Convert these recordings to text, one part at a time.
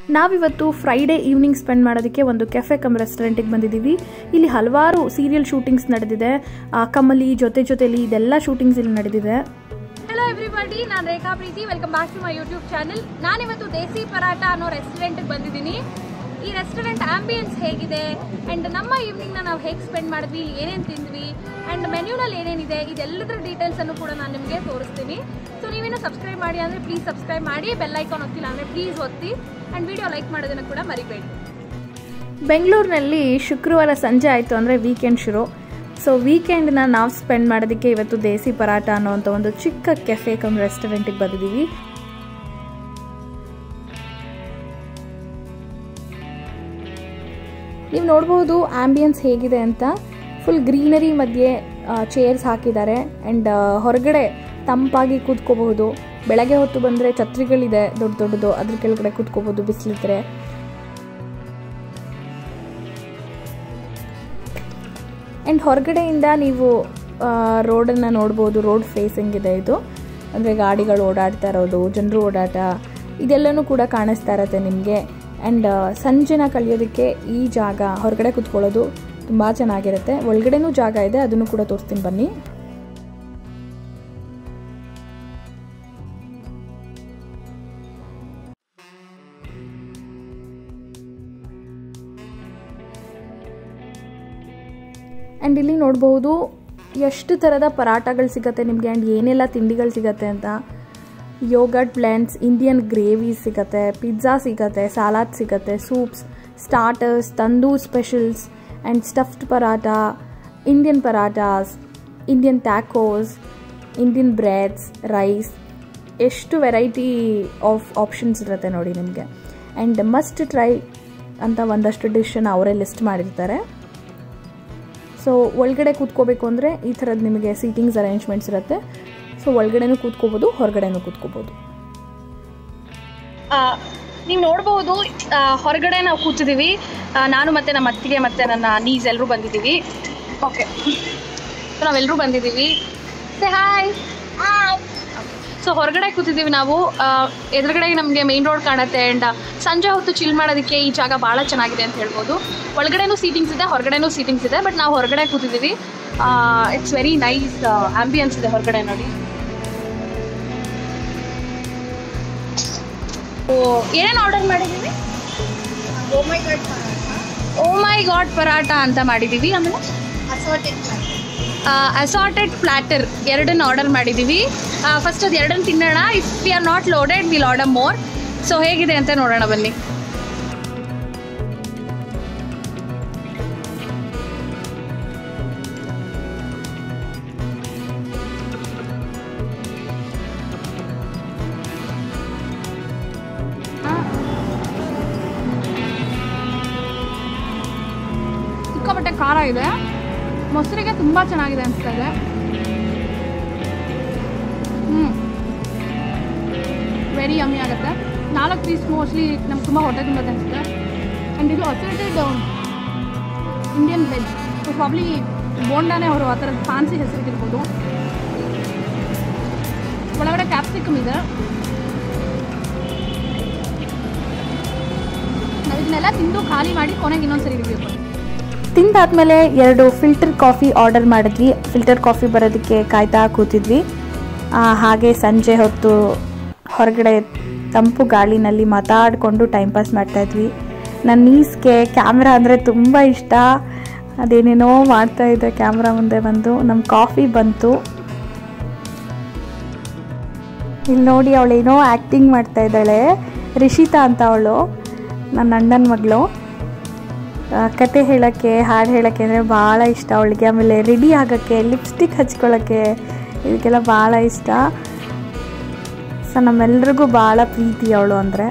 ನಾವಿವತ್ತು Friday evening spend ಮಾಡೋದಕ್ಕೆ ಒಂದು ಕೆಫೆ ಕಮ್ ರೆಸ್ಟೋರೆಂಟಿಗೆ ಬಂದಿದ್ದೀವಿ. ಇಲ್ಲಿ ಹಲವಾರು ಸೀರಿಯಲ್ ಶೂಟಿಂಗ್ಸ್ ನಡೆದಿದೆ. ಕಮಲಿ ಜೊತೆಲಿ ಇದೆಲ್ಲ ಶೂಟಿಂಗ್ಸ್ ಇಲ್ಲಿ ನಡೆದಿದೆ. ಹಲೋ ಎವ್ರಿಬಡಿ, ನಾನು Rekha Preethi. Welcome back to my YouTube channel. ನಾನಿವತ್ತು ದೇಸಿ ಪರಾಟ ಅನ್ನೋ ರೆಸ್ಟೋರೆಂಟ್ಗೆ ಬಂದಿದ್ದೀನಿ. ಈ ರೆಸ್ಟೋರೆಂಟ್ ಆಂಬಿಯನ್ಸ್ ಹೇಗಿದೆ ಆ್ಯಂಡ್ ನಮ್ಮ ಈವ್ನಿಂಗ್ನ ನಾವು ಹೇಗೆ ಸ್ಪೆಂಡ್ ಮಾಡಿದ್ವಿ, ಇಲ್ಲಿ ಏನೇನು ತಿಂದ್ವಿ ಆ್ಯಂಡ್ ಮೆನ್ಯೂನಲ್ಲಿ ಏನೇನಿದೆ ಇದೆಲ್ಲದರ ಡೀಟೇಲ್ಸನ್ನು ಕೂಡ ನಾನು ನಿಮಗೆ ತೋರಿಸ್ತೀನಿ. ಸೊ ನೀವೇನು ಸಬ್ಸ್ಕ್ರೈಬ್ ಮಾಡಿ ಅಂದರೆ ಪ್ಲೀಸ್ ಸಬ್ಸ್ಕ್ರೈಬ್ ಮಾಡಿ, ಬೆಲ್ ಐಕಾನ್ ಒತ್ತಿಲ್ಲ ಅಂದರೆ ಪ್ಲೀಸ್ ಒತ್ತಿ ಆ್ಯಂಡ್ ವಿಡಿಯೋ ಲೈಕ್ ಮಾಡೋದನ್ನು ಕೂಡ ಮರಿಬೇಡಿ. ಬೆಂಗಳೂರಿನಲ್ಲಿ ಶುಕ್ರವಾರ ಸಂಜೆ ಆಯಿತು ಅಂದರೆ ವೀಕೆಂಡ್ ಶುರು. ಸೊ ವೀಕೆಂಡ್ನ ನಾವು ಸ್ಪೆಂಡ್ ಮಾಡೋದಕ್ಕೆ ಇವತ್ತು ದೇಸಿ ಪರಾಟ ಅನ್ನೋವಂಥ ಒಂದು ಚಿಕ್ಕ ಕೆಫೆ ಕಮ್ ರೆಸ್ಟೋರೆಂಟಿಗೆ ಬಂದಿದ್ದೀವಿ. ನೀವು ನೋಡ್ಬೋದು ಆಂಬಿಯನ್ಸ್ ಹೇಗಿದೆ ಅಂತ. ಫುಲ್ ಗ್ರೀನರಿ ಮಧ್ಯೆ ಚೇರ್ಸ್ ಹಾಕಿದ್ದಾರೆ ಆ್ಯಂಡ್ ಹೊರಗಡೆ ತಂಪಾಗಿ ಕೂತ್ಕೋಬಹುದು. ಬೆಳಗ್ಗೆ ಹೊತ್ತು ಬಂದರೆ ಛತ್ರಿಗಳಿದೆ ದೊಡ್ಡದು, ಅದ್ರ ಕೆಳಗಡೆ ಕೂತ್ಕೋಬೋದು ಬಿಸಿಲಿದ್ರೆ. ಆ್ಯಂಡ್ ಹೊರಗಡೆಯಿಂದ ನೀವು ರೋಡನ್ನು ನೋಡ್ಬೋದು. ರೋಡ್ ಫೇಸಿಂಗ್ ಇದೆ ಇದು, ಅಂದರೆ ಗಾಡಿಗಳು ಓಡಾಡ್ತಾ ಇರೋದು, ಜನರು ಓಡಾಟ ಇದೆಲ್ಲನೂ ಕೂಡ ಕಾಣಿಸ್ತಾ ಇರತ್ತೆ ನಿಮಗೆ. ಆ್ಯಂಡ್ ಸಂಜೆನ ಕಳೆಯೋದಕ್ಕೆ ಈ ಜಾಗ ಹೊರಗಡೆ ಕೂತ್ಕೊಳ್ಳೋದು ತುಂಬ ಚೆನ್ನಾಗಿರುತ್ತೆ. ಒಳಗಡೆನೂ ಜಾಗ ಇದೆ, ಅದನ್ನು ಕೂಡ ತೋರಿಸ್ತೀನಿ ಬನ್ನಿ. ಆ್ಯಂಡ್ ಇಲ್ಲಿ ನೋಡ್ಬೋದು ಎಷ್ಟು ಥರದ ಪರಾಟಗಳು ಸಿಗುತ್ತೆ ನಿಮಗೆ ಆ್ಯಂಡ್ ಏನೆಲ್ಲ ತಿಂಡಿಗಳು ಸಿಗುತ್ತೆ ಅಂತ. ಯೋಗರ್ಟ್ ಬ್ಲೆಂಡ್ಸ್, ಇಂಡಿಯನ್ ಗ್ರೇವೀಸ್ ಸಿಗುತ್ತೆ, ಪಿಜ್ಜಾ ಸಿಗುತ್ತೆ, ಸಲಾಡ್ ಸಿಗುತ್ತೆ, soups, starters, tandoor specials and stuffed paratha, Indian parathas, Indian tacos, Indian breads, rice, ಎಷ್ಟು ವೆರೈಟಿ ಆಫ್ ಆಪ್ಷನ್ಸ್ ಇರುತ್ತೆ ನೋಡಿ ನಿಮಗೆ. ಆ್ಯಂಡ್ ಮಸ್ಟ್ ಟ್ರೈ ಅಂತ ಒಂದಷ್ಟು ಡಿಶನ್ನು ಅವರೇ ಲಿಸ್ಟ್ ಮಾಡಿರ್ತಾರೆ. ಸೊ ಒಳಗಡೆ ಕೂತ್ಕೋಬೇಕು ಅಂದರೆ ಈ ಥರದ್ದು ನಿಮಗೆ ಸೀಟಿಂಗ್ಸ್ ಅರೇಂಜ್ಮೆಂಟ್ಸ್ ಇರುತ್ತೆ. ಸೊ ಒಳಗಡೆನೂ ಕೂತ್ಕೋಬೋದು, ಹೊರಗಡೆನೂ ಕೂತ್ಕೋಬೋದು. ನೀವು ನೋಡ್ಬೋದು ಹೊರಗಡೆ ನಾವು ಕೂತಿದ್ದೀವಿ. ನಾನು ಮತ್ತು ನಮ್ಮ ಅತ್ತಿಗೆ ಮತ್ತು ನನ್ನ ನೀಸ್ ಎಲ್ಲರೂ ಬಂದಿದ್ದೀವಿ. ಓಕೆ, ಸೊ ನಾವೆಲ್ಲರೂ ಬಂದಿದ್ದೀವಿ. Say hi. ಸೊ ಹೊರಗಡೆ ಕೂತಿದ್ದೀವಿ ನಾವು. ಎದುರುಗಡೆ ನಮಗೆ ಮೇನ್ ರೋಡ್ ಕಾಣುತ್ತೆ ಆ್ಯಂಡ್ ಸಂಜೆ ಹೊತ್ತು ಚಿಲ್ ಮಾಡೋದಕ್ಕೆ ಈ ಜಾಗ ಭಾಳ ಚೆನ್ನಾಗಿದೆ ಅಂತ ಹೇಳ್ಬೋದು. ಒಳಗಡೆನೂ ಸೀಟಿಂಗ್ಸ್ ಇದೆ, ಹೊರಗಡೆನೂ ಸೀಟಿಂಗ್ಸ್ ಇದೆ, ಬಟ್ ನಾವು ಹೊರಗಡೆ ಕೂತಿದ್ದೀವಿ. ಇಟ್ಸ್ ವೆರಿ ನೈಸ್ ಆಂಬಿಯನ್ಸ್ ಇದೆ ಹೊರಗಡೆ ನೋಡಿ. ಏನೇನು ಆರ್ಡರ್ ಮಾಡಿದ್ದೀವಿ? ಓ ಮೈ ಗಾಡ್ ಪರಾಟ ಅಂತ ಮಾಡಿದ್ದೀವಿ. ಆಮೇಲೆ ಅಸಾರ್ಟೆಡ್ ಪ್ಲ್ಯಾಟರ್ ಎರಡನ್ನು ಆರ್ಡರ್ ಮಾಡಿದ್ದೀವಿ. ಫಸ್ಟ್ ಅದು ಎರಡನ್ನು ತಿನ್ನೋಣ. If we are not loaded will order more. So ಹೇಗಿದೆ ಅಂತ ನೋಡೋಣ ಬನ್ನಿ. ಸಿಕ್ಕಾಪಟ್ಟೆ ಖಾರ ಇದೆ, ಮೊಸರಿಗೆ ತುಂಬ ಚೆನ್ನಾಗಿದೆ ಅನಿಸ್ತಾ ಇದೆ. ವೆರಿ ಯಮ್ಮಿ ಆಗುತ್ತೆ. 4 ಪೀಸ್ ಮೋಸ್ಟ್ಲಿ ನಮ್ಗೆ ತುಂಬ ಹೊಟ್ಟೆ ತುಂಬತ್ತೆ ಅನಿಸುತ್ತೆ. ಆ್ಯಂಡ್ ಇದು assorted Indian veg. So probably ಬೋಂಡಾನೇ ಅವರು ಆ ಥರದ ಫ್ಯಾನ್ಸಿ ಹೆಸರಿಗಿರ್ಬೋದು. ಒಳಗಡೆ ಕ್ಯಾಪ್ಸಿಕಮ್ ಇದೆ. ನಾವು ಇದನ್ನೆಲ್ಲ ತಿಂದು ಖಾಲಿ ಮಾಡಿ ಕೊನೆಗೆ ಇನ್ನೊಂದ್ಸರಿ ರಿವ್ಯೂ ಕೊಡಿ. ತಿಂದಾದ್ಮೇಲೆ 2 ಫಿಲ್ಟರ್ ಕಾಫಿ ಆರ್ಡರ್ ಮಾಡಿದ್ವಿ. ಫಿಲ್ಟರ್ ಕಾಫಿ ಬರೋದಕ್ಕೆ ಕಾಯ್ತಾ ಕೂತಿದ್ವಿ. ಹಾಗೆ ಸಂಜೆ ಹೊತ್ತು ಹೊರಗಡೆ ತಂಪು ಗಾಳಿನಲ್ಲಿ ಮಾತಾಡಿಕೊಂಡು ಟೈಮ್ ಪಾಸ್ ಮಾಡ್ತಾಯಿದ್ವಿ. ನನ್ನ ನೀಸ್ಗೆ ಕ್ಯಾಮ್ರಾ ಅಂದರೆ ತುಂಬ ಇಷ್ಟ. ಅದೇನೇನೋ ಮಾಡ್ತಾಯಿದ್ದೆ ಕ್ಯಾಮ್ರಾ ಮುಂದೆ ಬಂದು. ನಮ್ಮ ಕಾಫಿ ಬಂತು. ಇಲ್ಲಿ ನೋಡಿ, ಅವಳೇನೋ ಆ್ಯಕ್ಟಿಂಗ್ ಮಾಡ್ತಾಯಿದ್ದಾಳೆ. ರಿಷಿತಾ ಅಂತ ಅವಳು, ನನ್ನ ಅಣ್ಣನ ಮಗಳು. ಕತೆ ಹೇಳೋಕ್ಕೆ, ಹಾಡು ಹೇಳೋಕ್ಕೆ ಅಂದರೆ ಭಾಳ ಇಷ್ಟ ಅವಳಿಗೆ. ಆಮೇಲೆ ರೆಡಿ ಆಗೋಕ್ಕೆ, ಲಿಪ್ಸ್ಟಿಕ್ ಹಚ್ಕೊಳ್ಳೋಕ್ಕೆ ಇದಕ್ಕೆಲ್ಲ ಭಾಳ ಇಷ್ಟ. ಸೊ ನಮ್ಮೆಲ್ರಿಗೂ ಭಾಳ ಪ್ರೀತಿ ಅವಳು ಅಂದರೆ.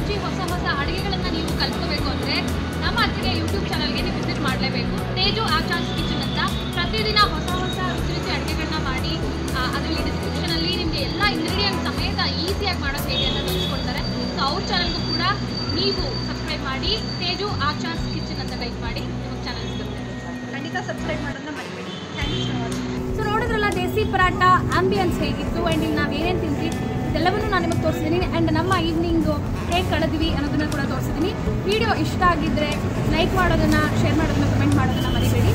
ರುಚಿ ಹೊಸ ಹೊಸ ಅಡುಗೆಗಳನ್ನು ನೀವು ಕಲ್ತ್ಕೋಬೇಕು ಅಂದರೆ ನಮ್ಮ ಅತ್ತಿಗೆ ಯೂಟ್ಯೂಬ್ ಚಾನಲ್ಗೆ ನೀವು ವಿಸಿಟ್ ಮಾಡಲೇಬೇಕು. ತೇಜು ಆಚಾರ್ಸ್ ಕಿಚನ್ ಅಂತ ಪ್ರತಿದಿನ ಹೊಸ ಹೊಸ ರುಚಿ ರುಚಿ ಅಡುಗೆಗಳನ್ನ ಮಾಡಿ ಅದರಲ್ಲಿ ಡಿಸ್ಕ್ರಿಪ್ಷನಲ್ಲಿ ನಿಮಗೆ ಎಲ್ಲ ಇಂಗ್ರೀಡಿಯೆಂಟ್ ಸಮೇತ ಈಸಿಯಾಗಿ ಮಾಡೋದು ಹೇಗೆ ಅಂತ ತಿಳಿಸ್ಕೊಡ್ತಾರೆ. ಸೊ ಅವ್ರ ಚಾನಲ್ಗೂ ಕೂಡ ನೀವು ಸಬ್ಸ್ಕ್ರೈಬ್ ಮಾಡಿ. ತೇಜು ಆಚಾರ್ಸ್ ಕಿಚನ್ ಅಂತ ಟೈಪ್ ಮಾಡಿ ನಿಮಗೆ ಚಾನಲ್ ಸಿಗುತ್ತೆ. ಖಂಡಿತ ಸಬ್ಸ್ಕ್ರೈಬ್ ಮಾಡೋದನ್ನ ಮರಿಬೇಡಿ. Thank you so much. So ನೋಡಿದ್ರಲ್ಲ ದೇಸಿ ಪರಾಟ ಆಂಬಿಯನ್ಸ್ ಹೇಗಿತ್ತು ಆ್ಯಂಡ್ ಇಲ್ಲಿ ನಾವು ಏನೇನು ತಿಂದ್ವಿ ಇದೆಲ್ಲವನ್ನೂ ನಾನು ನಿಮಗೆ ತೋರಿಸಿದ್ದೀನಿ. ಆ್ಯಂಡ್ ನಮ್ಮ ಈವ್ನಿಂಗು ಹೇಗೆ ಕಳೆದ್ವಿ ಅನ್ನೋದನ್ನು ಕೂಡ ತೋರಿಸಿದ್ದೀನಿ. ವಿಡಿಯೋ ಇಷ್ಟ ಆಗಿದ್ದರೆ ಲೈಕ್ ಮಾಡೋದನ್ನು, ಶೇರ್ ಮಾಡೋದನ್ನ, ಕಮೆಂಟ್ ಮಾಡೋದನ್ನು ಮರಿಬೇಡಿ.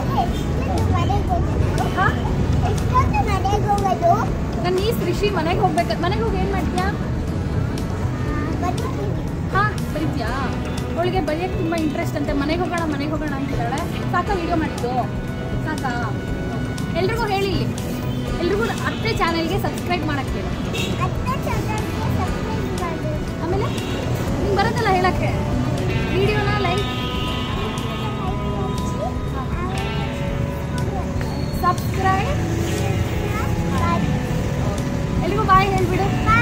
ನನ್ನ ಈ ಋಷಿ ಮನೆಗೆ ಹೋಗ್ಬೇಕು. ಮನೆಗೆ ಹೋಗಿ ಏನು ಮಾಡ್ತೀಯಾ? ಹಾಂ ಬರೀತೀಯಾ? ಅವಳಿಗೆ ಬರೆಯೋಕ್ಕೆ ತುಂಬ ಇಂಟ್ರೆಸ್ಟ್ ಅಂತೆ. ಮನೆಗೆ ಹೋಗೋಣ ಅಂತಿದ್ದಾಳೆ. ಸಾಕಾ ವಿಡಿಯೋ ಮಾಡಿದ್ದು? ಸಾಕಾ? ಎಲ್ರಿಗೂ ಹೇಳಿ, ಎಲ್ರಿಗೂ ಅತ್ತೆ ಚಾನಲ್ಗೆ ಸಬ್ಸ್ಕ್ರೈಬ್ ಮಾಡೋಕ್ಕೆ ಹೇಳಿ. ಆಮೇಲೆ ನಿಮ್ಗೆ ಬರೋದಲ್ಲ ಹೇಳೋಕ್ಕೆ, ವಿಡಿಯೋನ ಲೈಕ್ ಸಬ್ಸ್ಕ್ರೈಬ್. ಎಲ್ರಿಗೂ ಬಾಯ್ ಹೇಳ್ಬಿಡು.